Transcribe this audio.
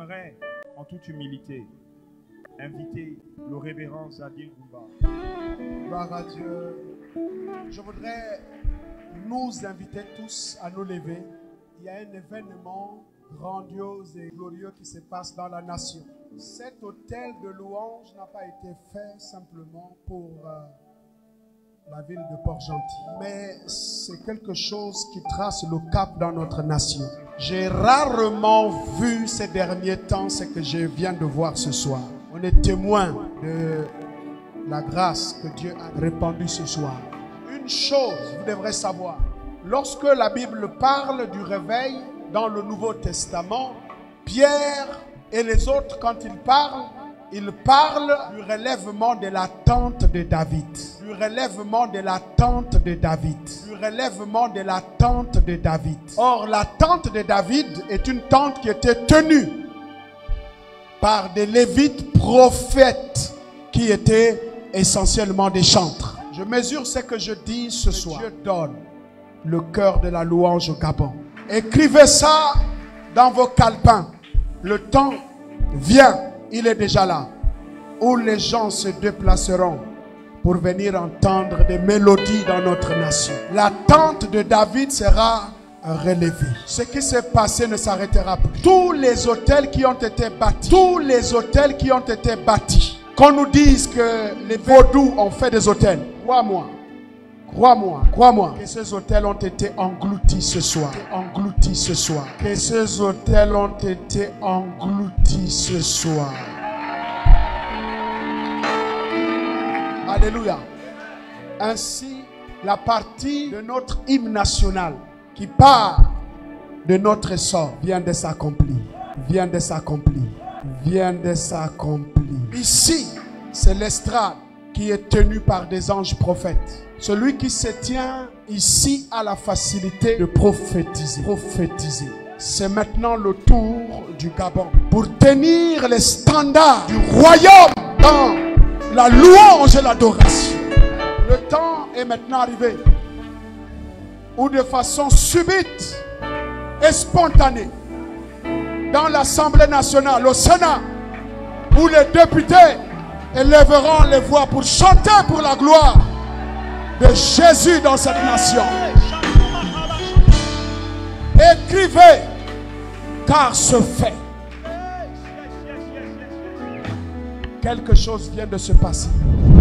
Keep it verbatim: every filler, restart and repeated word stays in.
j'aimerais, en toute humilité, inviter le révérend Zadir Goumba. Gloire à Dieu. Je voudrais nous inviter tous à nous lever. Il y a un événement grandiose et glorieux qui se passe dans la nation. Cet hôtel de louange n'a pas été fait simplement pour euh, la ville de Port-Gentil, mais c'est quelque chose qui trace le cap dans notre nation. J'ai rarement vu ces derniers temps ce que je viens de voir ce soir. On est témoin de la grâce que Dieu a répandue ce soir. Une chose, vous devrez savoir, lorsque la Bible parle du réveil dans le Nouveau Testament, Pierre et les autres, quand ils parlent, ils parlent du relèvement de la tente de David. Du relèvement de la tente de David. Du relèvement de la tente de David. Or, la tente de David est une tente qui était tenue par des Lévites prophètes qui étaient essentiellement des chantres. Je mesure ce que je dis ce soir. Dieu donne le cœur de la louange au Gabon. Écrivez ça dans vos calepins. Le temps vient, il est déjà là, où les gens se déplaceront pour venir entendre des mélodies dans notre nation. La tente de David sera relevée. Ce qui s'est passé ne s'arrêtera plus. Tous les hôtels qui ont été bâtis, tous les hôtels qui ont été bâtis, qu'on nous dise que les vaudous ont fait des hôtels, crois-moi, crois-moi, crois-moi, que ces hôtels ont été engloutis ce soir. Engloutis ce soir. Que ces hôtels ont été engloutis ce soir. Alléluia. Ainsi, la partie de notre hymne national qui part de notre sort vient de s'accomplir. Vient de s'accomplir. Vient de s'accomplir. Ici, c'est l'estrade qui est tenue par des anges prophètes. Celui qui se tient ici a la facilité de prophétiser. Prophétiser. C'est maintenant le tour du Gabon pour tenir les standards du royaume dans la louange et l'adoration. Le temps est maintenant arrivé où de façon subite et spontanée, dans l'Assemblée nationale, au Sénat, où les députés élèveront les voix pour chanter pour la gloire de Jésus dans cette nation. Écrivez, car ce fait. Quelque chose vient de se passer.